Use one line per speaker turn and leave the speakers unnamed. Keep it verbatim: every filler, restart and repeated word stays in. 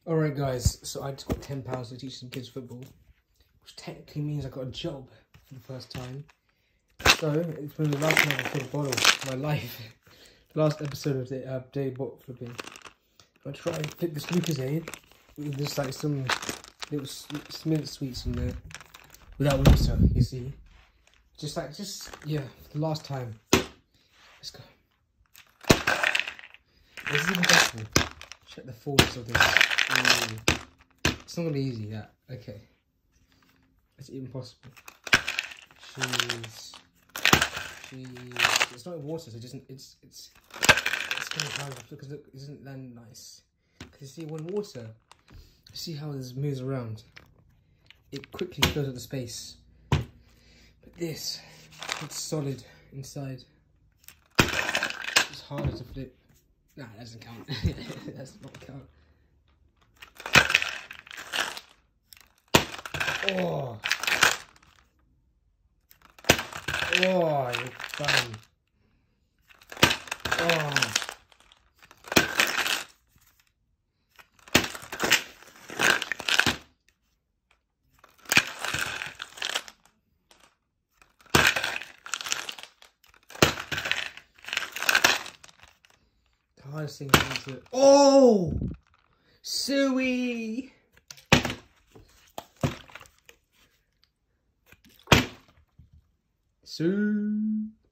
Alright guys, so I just got ten pounds to teach some kids football, which technically means I got a job for the first time. So, it's been the last time I've flipped a bottle in my life. The last episode of the uh, day bottle flipping. I'm gonna try and flip this Lucozade with just like some little mint sweets in there. Without water, you see. Just like, just, yeah, the last time. Let's go. This is impossible. Check the force of this. Ooh. It's not gonna be easy, that. Okay. It's impossible. Cheese. Cheese. It's not water, so it doesn't, it's, it's, it's gonna be hard because look, isn't that nice? Because you see, when water, you see how this moves around? It quickly fills up the space. But this, it's solid inside. It's harder to flip. Nah, that doesn't count. That does not count. Oh. Oh, you're fun. Oh. The hardest thing is to... Oh! Suey! Sue.